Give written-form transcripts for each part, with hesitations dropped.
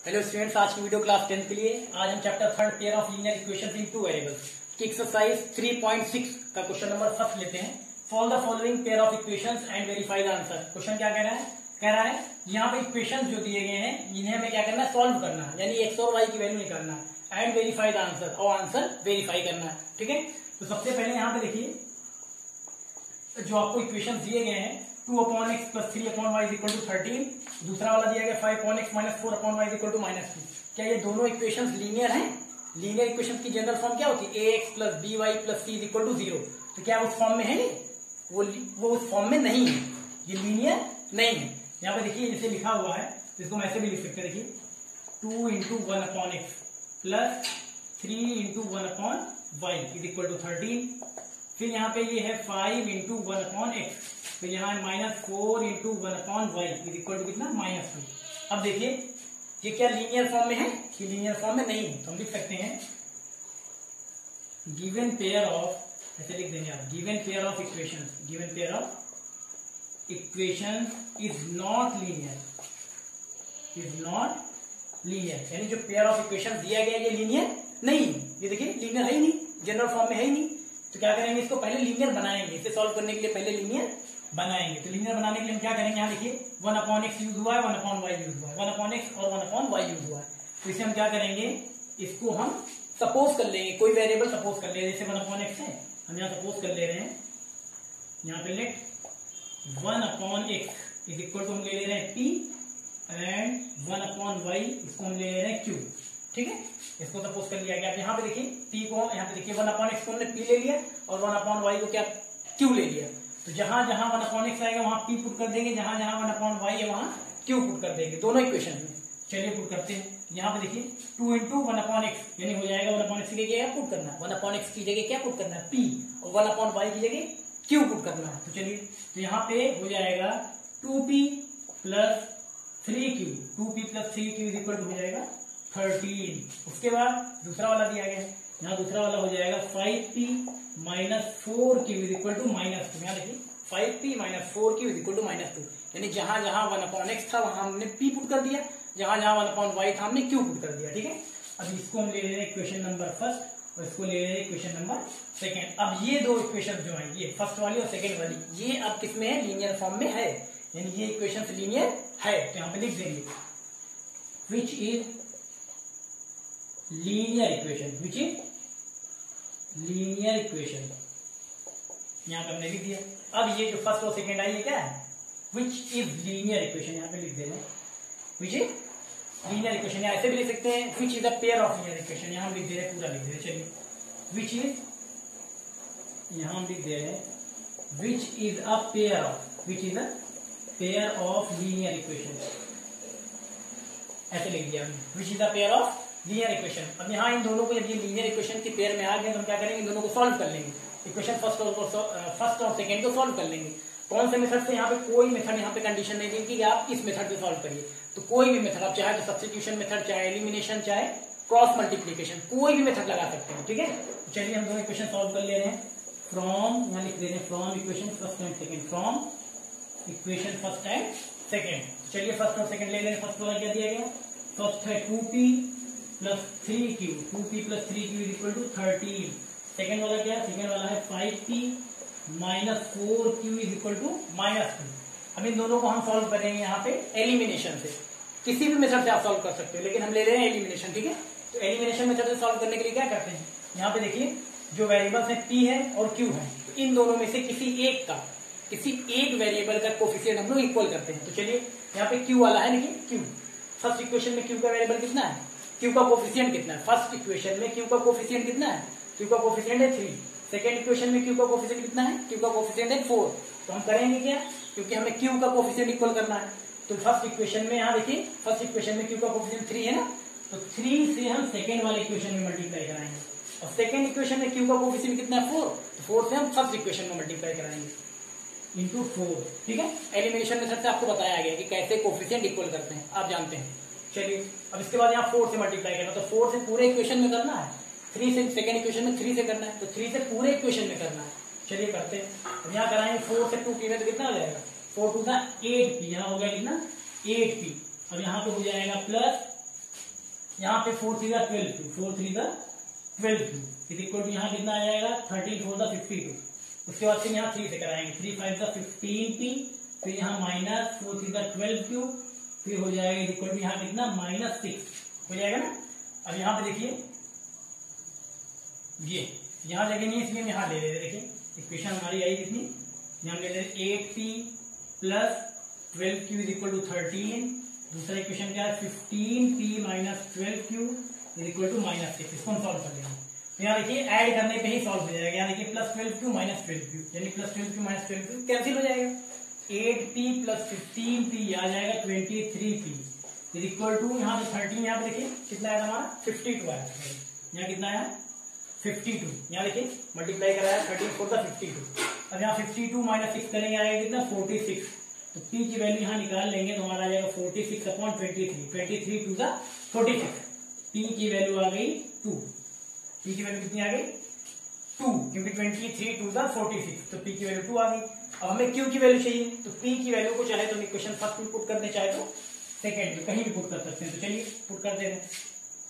Hello students, आज की video class 10 के लिए आज हम chapter 3 pair of linear equations in two variables की एक्सरसाइज 3.6 का क्वेश्चन नंबर फर्स्ट लेते हैं। Solve the following pair of equations and verify the answer. Question क्या कह रहा है यहाँ पे इक्वेशंस जो दिए गए हैं इन्हें हमें क्या करना है, सॉल्व करना है, यानी एक्स और वाई की वैल्यू निकालना है एंड वेरीफाई द आंसर, और आंसर वेरीफाई करना है। ठीक है, तो सबसे पहले यहाँ पे देखिए जो आपको इक्वेशन दिए गए हैं 2/x + 3/y = 13, दूसरा वाला दिया गया 5/x - 4/y = -2। क्या ये दोनों इक्वेशंस लीनियर हैं? लीनियर इक्वेशन की जनरल फॉर्म क्या होती है? ax + by + c = 0। तो क्या उस फॉर्म में है? ये वो उस फॉर्म में नहीं है, ये लीनियर नहीं है। यहाँ पे देखिए जैसे लिखा हुआ है, इसको मैं ऐसे भी लिख सकते हैं। देखिए 2 × 1/x + 3 × 1/y = 13। फिर यहाँ पे ये है 5 × 1/x, फिर यहाँ -4 × 1/y = कितना, -2। अब देखिए ये क्या लीनियर फॉर्म में है? कि लीनियर फॉर्म में नहीं है, तो हम लिख सकते हैं गिवन पेयर ऑफ, ऐसे लिख देंगे आप, given pair of equations is not linear, यानी जो पेयर ऑफ इक्वेशन दिया गया ये लीनियर नहीं है। ये देखिए लीनियर है ही नहीं, जनरल फॉर्म में है ही नहीं। तो क्या करेंगे, इसको पहले लीनियर बनाएंगे, इसे सॉल्व करने के लिए पहले लीनियर बनाएंगे। तो लीनियर बनाने के लिए हम क्या करेंगे, यहाँ देखिए 1/x यूज हुआ है, 1/y यूज हुआ है, 1/x और 1/y यूज हुआ है। तो इसे हम क्या करेंगे, इसको हम सपोज कर लेंगे, कोई वेरिएबल सपोज कर लेंगे। जैसे 1/x है, हम यहाँ सपोज कर ले रहे हैं, यहाँ पे लेट 1/x = हम ले रहे हैं p एंड 1/y इसको हम ले रहे हैं q। ठीक है, इसको सपोज कर लिया गया। यहाँ पे देखिए p को, यहाँ पे देखिए 1/x को हमने p ले लिया और 1/y को क्या q ले लिया। तो जहां जहां 1/x आएगा वहां p पुट कर देंगे, जहां जहां 1/y है वहां q पुट कर देंगे, दोनों इक्वेशन में। चलिए पुट करते हैं। यहाँ पे देखिए 2 × 1/x यानी हो जाएगा 1/x की जगह क्या पुट करना है, 1/x की जगह क्या पुट करना है, p, और 1/y की जगह q पुट करना है। तो चलिए, तो यहाँ पे हो जाएगा 2p + 3q, 2p + 3q = हो जाएगा 13। उसके बाद दूसरा वाला दिया गया है, यहाँ दूसरा वाला हो जाएगा 5p - 4q = -2। यहाँ देखिए 5p - 4q = -2, यानी जहां जहां 1/x था वहां हमने p पुट कर दिया, जहां जहां 1/y था हमने q पुट कर दिया। ठीक है, अब इसको हम ले रहे हैं इक्वेशन नंबर फर्स्ट और इसको ले रहे हैं इक्वेशन नंबर सेकेंड। अब ये दो इक्वेशन जो है, ये फर्स्ट वाली और सेकेंड वाली, ये अब किसमें है, लीनियर फॉर्म में है, यानी ये इक्वेशन लीनियर है। तो यहाँ पे लिख देंगे विच इज लीनियर इक्वेशन, यहाँ पे हमने लिख दिया। अब ये जो फर्स्ट और सेकेंड आई है क्या है, विच इज लीनियर इक्वेशन, यहाँ पे लिख देना विच इज लीनियर इक्वेशन। या ऐसे भी लिख सकते हैं which is a pair of linear equation, यहाँ हम लिख दे रहे हैं, पूरा लिख दे रहे हैं। चलिए विच इज, यहाँ हम लिख दे रहे हैं which is a pair of linear equation, ऐसे लिख दिया हमने, which is a pair of linear equation. अब यहाँ इन दोनों को, जब ये लीनियर इक्वेशन की पेयर में आ गए तो हम क्या करेंगे, इन दोनों को सॉल्व कर लेंगे। इक्वेशन फर्स्ट और सेकेंड को सॉल्व कर लेंगे। कौन से मेथड से, यहाँ पे कोई मेथड, यहाँ पे कंडीशन नहीं दी कि आप इस मेथड से सॉल्व करिए, तो कोई भी मेथड आप चाहे तो सब्स्टिट्यूशन मेथड, चाहे एलिमिनेशन, चाहे क्रॉस मल्टीप्लीकेशन, कोई भी मेथड लगा सकते हैं। ठीक है, तो चलिए हम दोनों इक्वेशन सॉल्व कर ले रहे हैं। फ्रॉम, यहाँ लिख दे रहे हैं from equation first and second, from equation first and second. चलिए फर्स्ट और सेकेंड ले लेंगे। फर्स्ट वाला क्या दिया गया, फर्स्ट है 2p + 3q, 2p + 3q = 13। Second वाला क्या है, सेकेंड वाला है 5p - 4q = -2। अब इन दोनों को हम सॉल्व करेंगे यहाँ पे एलिमिनेशन से, किसी भी मेथड से आप सॉल्व कर सकते हो, लेकिन हम ले रहे हैं एलिमिनेशन। ठीक है, तो एलिमिनेशन मेथड से सॉल्व करने के लिए क्या करते हैं, यहाँ पे देखिए जो वेरिएबल्स है p है और q है, तो इन दोनों में से किसी एक वेरिएबल का कोफिशिएंट हम लोग इक्वल करते हैं। तो चलिए यहाँ पे q वाला है, देखिए q, फर्स्ट इक्वेशन में q का वेरिएबल कितना है, q का कोफिशिएंट कितना है, फर्स्ट इक्वेशन में q का कोफिशिएंट कितना है, q का कोफिशिएंट है 3। सेकेंड इक्वेशन में q का कोफिशिएंट कितना है, q का कोफिशिएंट है 4। तो हम करेंगे क्या, क्योंकि हमें q का कोफिशिएंट इक्वल करना है, तो फर्स्ट इक्वेशन में, यहाँ देखिए फर्स्ट इक्वेशन में q का कोफिशिएंट 3 है ना, तो 3 से हम सेकेंड वाले इक्वेशन में मल्टीप्लाई कराएंगे, और सेकेंड इक्वेशन में q का कोफिशिएंट कितना है 4, तो 4 से हम फर्स्ट इक्वेशन में मल्टीप्लाई कराएंगे इंटू 4। ठीक है, एलिमिनेशन मेथड से आपको बताया गया कि कैसे कोफिशिएंट इक्वल करते हैं, आप जानते हैं। चलिए अब इसके बाद यहाँ 4 से मल्टीप्लाई करना, तो 4 से पूरे इक्वेशन में करना है, 3 से सेकेंड इक्वेशन में 3 से करना है, तो 3 से पूरे इक्वेशन में करना है। चलिए करते हैं, अब यहाँ कराएंगे 4 से 2p में, तो कितना हो जाएगा, 4 × 2 = 8p, यहाँ हो गया कितना 8p। अब यहाँ पे हो जाएगा यहाँ पे 4 3 12 cube, 4 3 12 cube is equal to यहाँ कितना आ जाएगा 13 4 52। उसके बाद फिर यहाँ 3 से कराएंगे, 3 5 15p, फिर यहाँ माइनस 4 3 12 क्यूब, फिर हो जाएगा इज इक्वल टू यहाँ कितना -6 हो जाएगा ना। अब यहाँ पे देखिए ये यहाँ जगह नहीं है इसलिए हम यहाँ ले रहे, देखिए इक्वेशन हमारी आई कितनी, यहाँ ले रहे 8p plus 12q is equal to 13। दूसरा इक्वेशन क्या है 15p minus 12q is equal to -6। इसको हम सॉल्व कर लेंगे। तो यहाँ देखिए ऐड करने पे ही सॉल्व हो जाएगा, यहाँ देखिए प्लस 12q माइनस 12q यानी plus 12q minus 12q cancel हो जाएगा। 8p प्लस 15p आ जाएगा 23p इज इक्वल टू यहाँ पे 13, यहाँ पे देखिए कितना आया हमारा 52 आया, यहाँ कितना आया 52, यहाँ देखिए मल्टीप्लाई कराया 13 4 52। अब यहाँ 52 माइनस 6 करेंगे आएगा कितना 46। तो p की वैल्यू यहाँ निकाल लेंगे तो हमारा आ जाएगा 46 अपॉन 23, 23 टू 46। p की वैल्यू आ गई 2, p की वैल्यू कितनी आ गई 2, क्योंकि 23 टू 46 तो p की वैल्यू 2 आ गई। अब हमें q की वैल्यू चाहिए, तो p की वैल्यू को चाहे तो इक्वेशन फर्स्ट में पुट करने, चाहे तो सेकेंड में, कहीं भी पुट कर सकते हैं। तो चलिए पुट कर दे रहे हैं।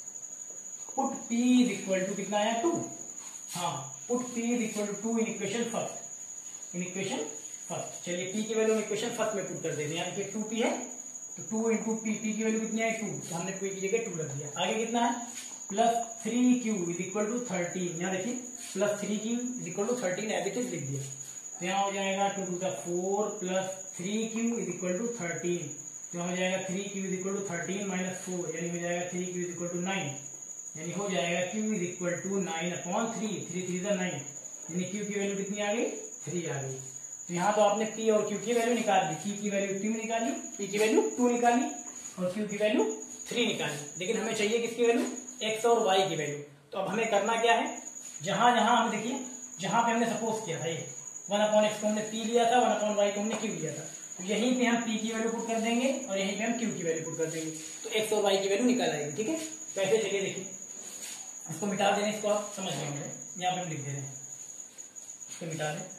Put p is equal to कितना आया 2, हाँ put p is equal to 2 in equation first, in equation first. चलिए p की वैल्यू हम इक्वेशन फर्स्ट में पुट कर देते हैं, यानी कि 2p है तो 2 इंटू p, p की वैल्यू कितनी है 2, तो हमने p की जगह 2 रख दिया। आगे कितना है plus 3q is equal to 13, यहाँ देखिए plus 3q is equal to 13 as it is लिख दिया। तो यहाँ हो जाएगा 2 two 4 plus 3q is equal to 13, तो हो जाएगा 3q is equal to 13 minus 4 यानी हो जाएगा 3q इज इक्वल टू 9, यानी हो जाएगा q is equal to 9 upon 3, 3 3 9 यानी q की वैल्यू कितनी आ गई 3 आ गई। तो यहाँ तो आपने p और q की वैल्यू निकाल दी, p की वैल्यू 3 निकाली, p की वैल्यू 2 निकाली और q की वैल्यू 3 निकाली। लेकिन हमें चाहिए किसकी वैल्यू x और y की वैल्यू। तो अब हमें करना क्या है, जहां जहां हम देखिए जहां पे हमने सपोज किया था ये 1 अपॉन x को हमने p लिया था, 1 अपॉन y को हमने q लिया था, तो यहीं पे हम p की वैल्यू पुट कर देंगे और यहीं पे हम q की वैल्यू पुट कर देंगे, तो x और y की वैल्यू निकल आएगी। ठीक है, तो ऐसे चलिए देखिए इसको मिटा देने, इसको आप समझ लेंगे, यहाँ पे हम लिख दे रहे हैं, इसको मिटा दें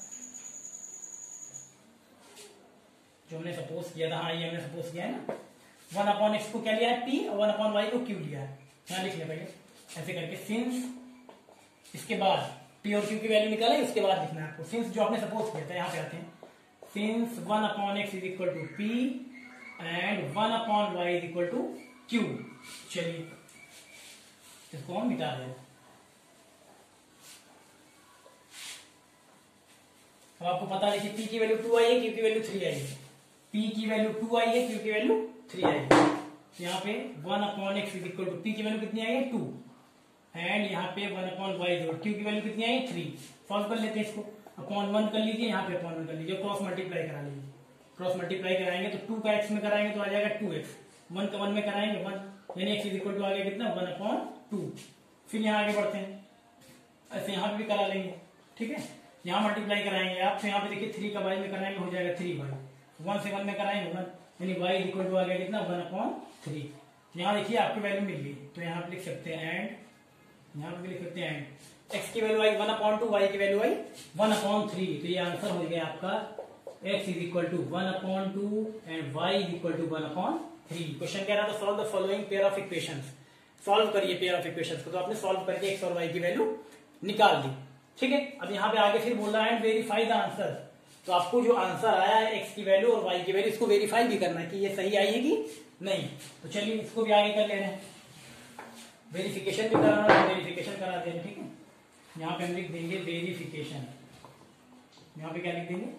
जो हमने सपोज किया था। हाँ ये हमने सपोज किया है ना, 1 अपॉन x को क्या लिया है p और 1 अपॉन y को q लिया है। यहाँ लिख लिया पहले ऐसे करके, सिंस इसके बाद p और q की वैल्यू निकाले, उसके बाद लिखना है आपको सिंस जो आपने सपोज किया था। यहाँ पे आते हैं, since 1 upon x is equal to p and 1 upon y is equal to q। चलिए इसको हम मिटा दें। अब आपको पता है कि p की वैल्यू 2 आई है, q की वैल्यू 3 आई है, p की वैल्यू 2 आई है, q की वैल्यू 3 आई है। यहाँ पे 1 upon x is equal to p की वैल्यू कितनी आई है 2 एंड यहाँ पे 1 अपॉन y जोड़ q की वैल्यू कितनी आई है 3। सॉल्व कर लेते हैं इसको, अपॉन 1 कर लीजिए, यहाँ पे अपॉन 1 कर लीजिए, क्रॉस मल्टीप्लाई करा लीजिए। क्रॉस मल्टीप्लाई कराएंगे तो 2 का x में कराएंगे तो आ जाएगा 2x, 1 का 1 में कराएंगे 1 यानी x इज इक्वल टू आ गया कितना 1 अपॉन 2। फिर यहाँ आगे बढ़ते हैं, ऐसे यहाँ पे भी करा लेंगे। ठीक है, यहाँ मल्टीप्लाई कराएंगे आप, तो यहाँ पे देखिए 3 का y में कराएंगे हो जाएगा 3y, 1 से 1 में कराएंगे 1 यानी y इज इक्वल टू आ गया कितना 1 अपॉन 3। यहाँ देखिए आपकी वैल्यू मिल गई, तो यहाँ पे लिख सकते हैं एंड, यहाँ पे लिख सकते हैं एंड x की वैल्यू आई 1 अपॉन 2, y की वैल्यू आई 1 अपॉन 3। तो ये आंसर हो गया आपका x is equal to 1 upon 2 and y is equal to 1 upon 3। Question कह रहा था solve the following pair of equations, solve करिए पेयर ऑफ इक्वेशंस को, तो आपने सॉल्व करके x और y की वैल्यू निकाल दी। ठीक है, अब यहाँ पे आगे फिर बोल रहा है एंड वेरीफाई द आंसर, तो आपको जो आंसर आया है x की वैल्यू और y की वैल्यू इसको वेरीफाई भी करना है कि ये सही आई है कि नहीं। तो चलिए इसको भी आगे कर ले रहे हैं, वेरिफिकेशन भी कराना है, वेरिफिकेशन करा दे रहे हैं। ठीक है, यहाँ पे हम लिख देंगे वेरिफिकेशन, यहाँ पे क्या लिख देंगे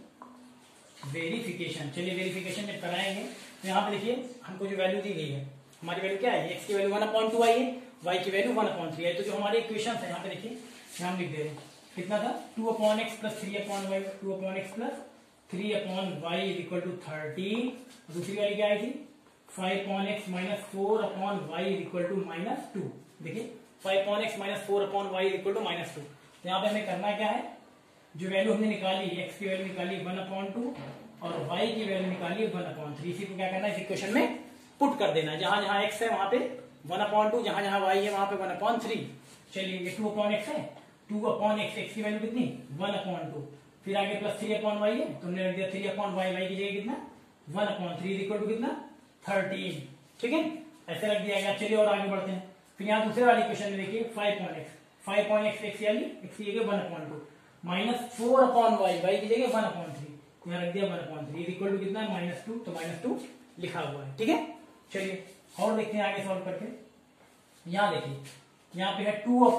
वेरिफिकेशन। चलिए वेरिफिकेशन जब कराएंगे तो यहाँ पे देखिए हमको जो वैल्यू दी गई है, हमारी वैल्यू क्या है, x की वैल्यू 1 अपॉन 2 आई है, y की वैल्यू 1 अपॉन 3 आई। तो जो हमारे इक्वेशन है यहाँ पे देखिए, यहाँ लिख दे रहे हैं कितना था 2 upon x plus 3 upon y, 2 upon x plus 3 upon y is equal to 13। दूसरी वाली क्या आई थी 5 upon x minus 4 upon y is equal to -2। देखिए 5 upon x minus 4 upon y is equal to -2। तो यहाँ पे हमें करना क्या है, जो वैल्यू हमने निकाली, एक्स की वैल्यू निकाली 1 अपॉन 2 और वाई की वैल्यू निकाली 1 अपॉन 3। इसी को क्या करना है, इस इक्वेशन में पुट कर देना है। जहां जहां एक्स है वहां पे 1 अपॉन 2, जहां जहां वाई है वहां पे 1 अपॉन 3। चलिए ये 2 अपॉन एक्स है, 2 अपॉन एक्स, एक्स की वैल्यू कितनी 1 अपॉन 2, फिर आगे प्लस 3 अपॉन वाई है, तुमने रख दिया 3 अपॉन वाई, वाई की जगह कितना 1 अपॉन 3 इक्वल टू कितना 13। ठीक है, ऐसे रख दिया गया। चलिए और आगे बढ़ते हैं, फिर यहाँ दूसरे वाली क्वेश्चन में देखिए 5.x की जगह 1/2 माइनस 4/y, y की जगह 1/3, यहाँ रख दिया 1/3 इक्वल टू कितना है -2, तो -2 लिखा हुआ है। ठीक है, चलिए और देखते हैं आगे सॉल्व करके। यहाँ देखिए, यहाँ पे है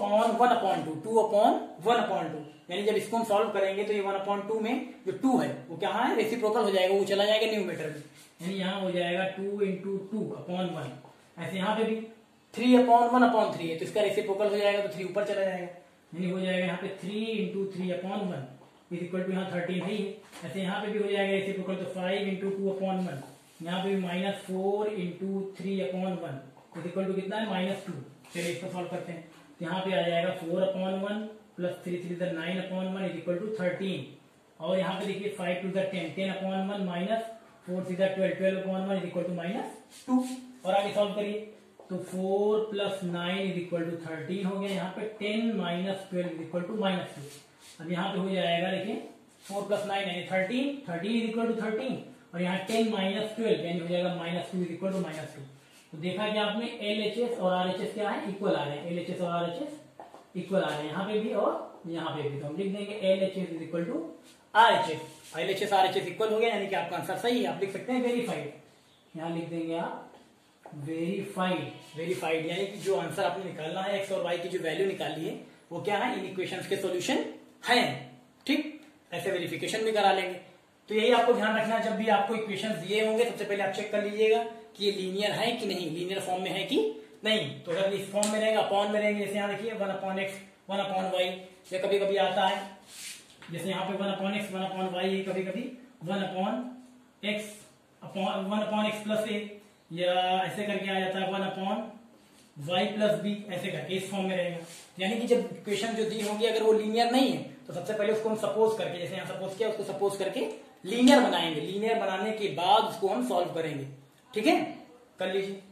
2/1/2 यानी जब इसको हम सॉल्व करेंगे तो ये 1/2 में जो 2 है वो क्या है, रेसिप्रोकल हो जाएगा, वो चला जाएगा न्यूमरेटर में, यानी यहाँ हो जाएगा 2 × 2/1। ऐसे यहाँ पे भी 3/1/3 है, तो इसका रेसिप्रोकल हो जाएगा तो 3 ऊपर चला जाएगा, यानी हो जाएगा यहाँ पे 3 × 3/1 इज इक्वल टू यहाँ 13 है ही है। ऐसे यहाँ पे भी हो जाएगा रेसिप्रोकल, तो 5 × 2/1, यहाँ पे भी -4 × 3/1 इज इक्वल टू कितना है -2। चलिए इसको सॉल्व करते हैं, तो यहाँ पे आ जाएगा 4/1 प्लस 3 3 9/1 इज इक्वल टू 13, और यहाँ पे देखिए 5 2 10 10/1 माइनस 4 3 12 12/1 इज इक्वल टू -2। और आगे सॉल्व करिए, तो 4 + 9 इज इक्वल टू 13 हो गया, यहाँ पे 10 - 12 इज इक्वल टू -2। अब यहाँ पे हो जाएगा देखिए 4 + 9 यानी 13 इज इक्वल टू 13, और यहाँ 10 - 12 यानी हो जाएगा -2 इज इक्वल टू -2। तो देखा कि आपने LHS और RHS क्या है, इक्वल आ रहे हैं, LHS और RHS इक्वल आ रहे हैं, यहाँ पे भी और यहाँ पे भी। तो हम लिख देंगे LHS is equal to RHS, LHS RHS equal हो गया, यानी कि आपका आंसर सही है। आप लिख सकते हैं वेरीफाइड, यहाँ लिख देंगे आप वेरीफाइड, यानी कि जो आंसर आपने निकालना है x और y की जो वैल्यू निकाली है वो क्या है, इन इक्वेशंस के सॉल्यूशन है। ठीक, ऐसे वेरिफिकेशन भी करा लेंगे। तो यही आपको ध्यान रखना, जब भी आपको इक्वेशंस दिए होंगे सबसे पहले आप चेक कर लीजिएगा कि ये लीनियर है कि नहीं, लीनियर फॉर्म में है कि नहीं। तो अगर इस फॉर्म में रहेगा, अपॉन में रहेंगे, जैसे यहाँ देखिए 1/x 1/y, या कभी कभी आता है जैसे यहाँ पे 1/x 1/y, कभी कभी 1/x + a, या ऐसे करके आ जाता है 1/y + b, ऐसे करके इस फॉर्म में रहेगा। यानी कि जब इक्वेशन जो दी होंगी अगर वो लीनियर नहीं है तो सबसे पहले उसको हम सपोज करके, जैसे यहाँ सपोज किया, उसको सपोज करके लीनियर बनाएंगे, लीनियर बनाने के बाद उसको हम सॉल्व करेंगे। ठीक है, कर लीजिए।